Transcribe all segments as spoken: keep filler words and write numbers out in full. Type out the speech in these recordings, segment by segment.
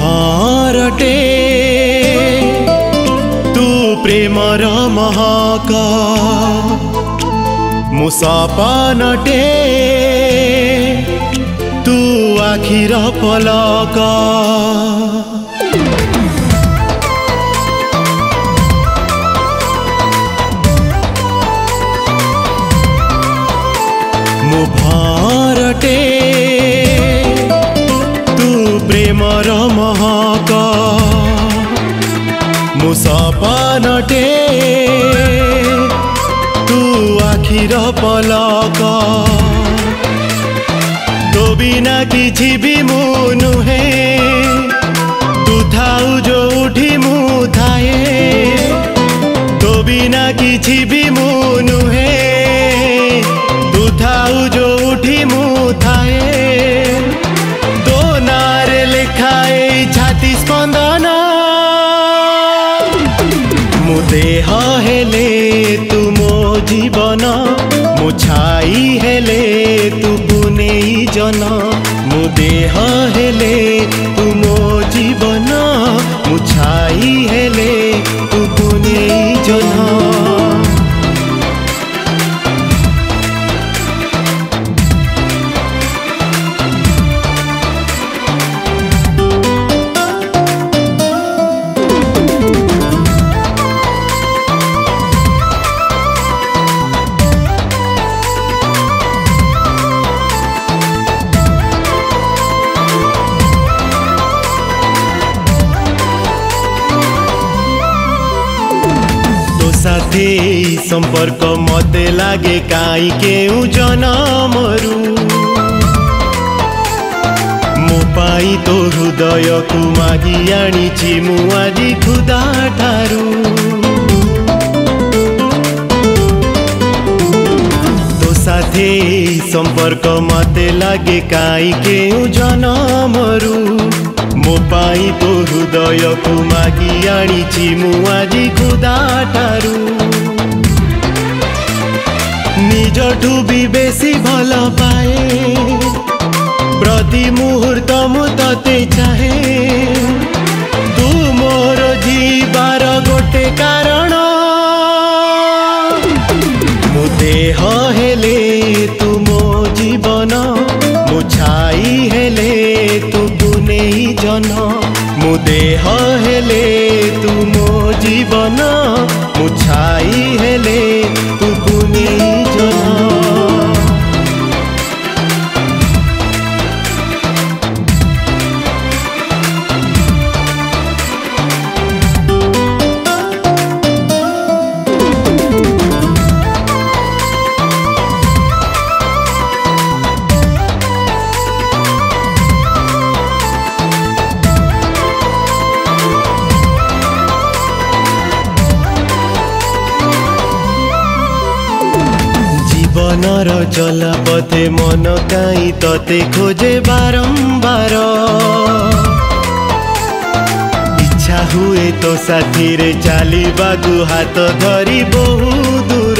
भारटे तू प्रेमर महक मु सपनटे तू आखिर पलक मु भारटे तू प्रेमर महक मु सपनटे तू आखिर पलक तो बिना किछि भी मु नुहे तू थाउ जोठी मु थाए तो बिना किछि भी मु नुहे तू थाउ जोठी मु थाए दो नारे लिखाए छाती स्पंदन मु देह हेले तू मो जीवन मु छाई हेले तू बुनेई जन मु देह हेले तू मो जीवन मु छाई हेले तू बुनेई जन। साथे संपर्क मते लागे काई केउ जनमरु मो पाई तो हृदय को मागी आनीछि मु आजी खुदा ठारू तो साथे संपर्क मते लागे काई केउ जनमरु मो पाई तो हृदय को मागी आनीछि मु आजी खुदा ठारू निजठू भी बेसी भल पाए प्रति मुहूर्त मु तते चाहे तू मोर जीवार गोटे कारण मु देह हेले तू मो जीवन मु छाई हेले तू बुनेई जन मु देह हेले तू मो जीवन मु छाई हेले तू बुनेई जन। जीवनर चला पथे मन काई तते खोजे बारंबार इच्छा हुए तो साथी रे चलिबाकु हाथ धरी बहु दूर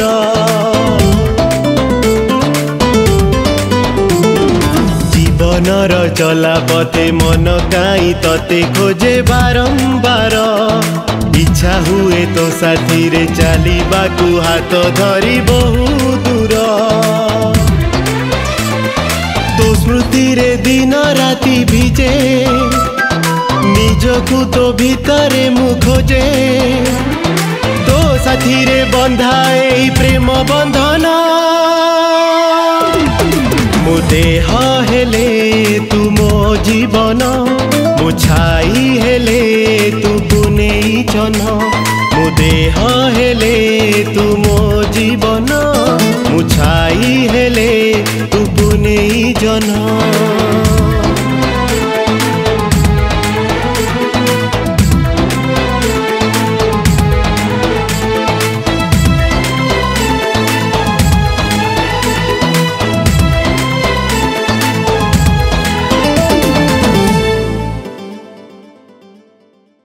जीवनर चला पथे मन काई तते खोजे बारंबार इच्छा हुए तो साथी रे चलिबाकु हाथ धरी बहु दूर तो स्मृति रे दिन राति भिजे निजकु तो भितरे मु खोजे तो साथी रे बंधाए प्रेम बंधन मु देह हेले तू मो जीवन मु छाई हेले तू बुनेई जन मु देह हेले तू मो जीवन मु छाई हेले तू बुनेई जन।